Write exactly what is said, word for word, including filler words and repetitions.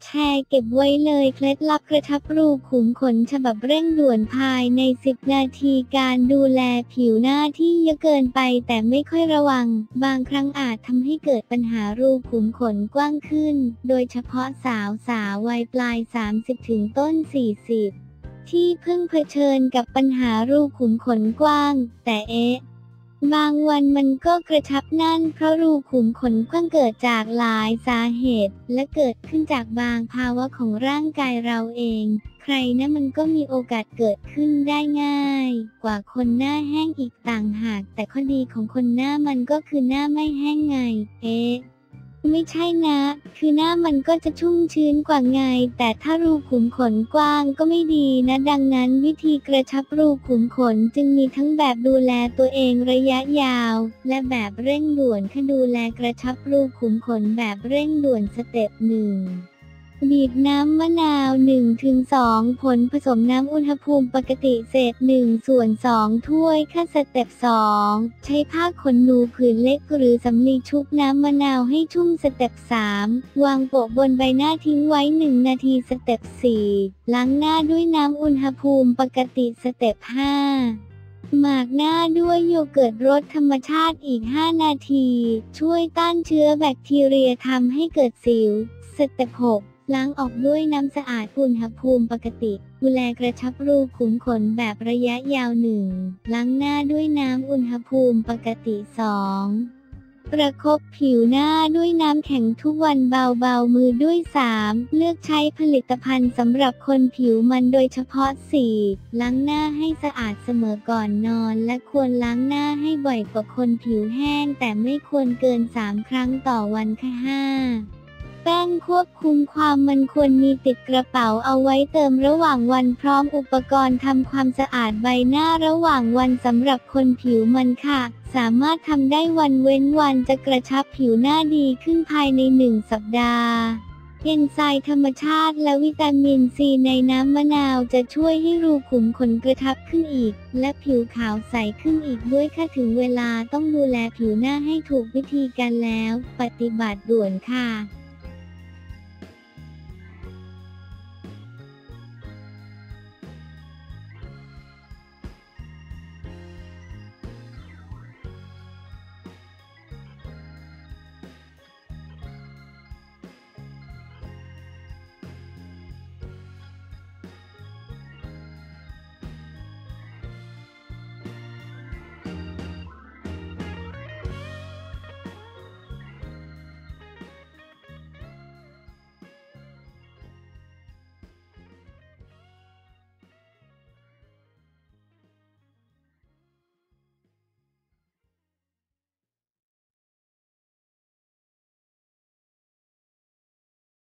แชร์เก็บไว้เลยเคล็ดลับกระชับรูขุมขนฉบับเร่งด่วนภายในสิบนาทีการดูแลผิวหน้าที่เยอะเกินไปแต่ไม่ค่อยระวังบางครั้งอาจทำให้เกิดปัญหารูขุมขนกว้างขึ้นโดยเฉพาะสาวสาววัยปลายสามสิบถึงต้นสี่สิบที่เพิ่งเผชิญกับปัญหารูขุมขนกว้างแต่เอ๊ะบางวันมันก็กระชับนั่นเพราะรูขุมขนกว้างเกิดจากหลายสาเหตุและเกิดขึ้นจากบางภาวะของร่างกายเราเองใครนะมันก็มีโอกาสเกิดขึ้นได้ง่ายกว่าคนหน้าแห้งอีกต่างหากแต่ข้อดีของคนหน้ามันก็คือหน้าไม่แห้งไงเอ๊ะไม่ใช่นะคือหน้ามันก็จะชุ่มชื้นกว่าไงแต่ถ้ารูขุมขนกว้างก็ไม่ดีนะดังนั้นวิธีกระชับรูขุมขนจึงมีทั้งแบบดูแลตัวเองระยะยาวและแบบเร่งด่วนค่ะดูแลกระชับรูขุมขนแบบเร่งด่วนสเต็ปหนึ่งบีบน้ำมะนาว หนึ่งถึงสอง ผลผสมน้ำอุณหภูมิปกติเศษหนึ่งส่วนสองถ้วยค่ะสเต็ปสองใช้ผ้าขนหนูผืนเล็กหรือสำลีชุบน้ำมะนาวให้ชุ่มสเต็ปสามวางโปะบนใบหน้าทิ้งไว้หนึ่งนาทีสเต็ปสี่ล้างหน้าด้วยน้ำอุณหภูมิปกติสเต็ปห้าหมาดหน้าด้วยโยเกิร์ตรสธรรมชาติอีกห้านาทีช่วยต้านเชื้อแบคทีเรียทำให้เกิดสิวสเต็ปหกล้างออกด้วยน้ำสะอาดอุณหภูมิปกติดูแลกระชับรูขุมขนแบบระยะยาวหนึ่งล้างหน้าด้วยน้ำอุณหภูมิปกติสองประคบผิวหน้าด้วยน้ำแข็งทุกวันเบาๆมือด้วยสามเลือกใช้ผลิตภัณฑ์สำหรับคนผิวมันโดยเฉพาะสี่ล้างหน้าให้สะอาดเสมอก่อนนอนและควรล้างหน้าให้บ่อยกว่าคนผิวแห้งแต่ไม่ควรเกินสามครั้งต่อวันค่ะห้าแป้งควบคุมความมันควรมีติดกระเป๋าเอาไว้เติมระหว่างวันพร้อมอุปกรณ์ทำความสะอาดใบหน้าระหว่างวันสำหรับคนผิวมันค่ะสามารถทำได้วันเว้นวันจะกระชับผิวหน้าดีขึ้นภายในหนึ่งสัปดาห์เอนไซม์ธรรมชาติและวิตามินซีในน้ำมะนาวจะช่วยให้รูขุมขนกระชับขึ้นอีกและผิวขาวใสขึ้นอีกด้วยค่ะถึงเวลาต้องดูแลผิวหน้าให้ถูกวิธีกันแล้วปฏิบัติด่วนค่ะ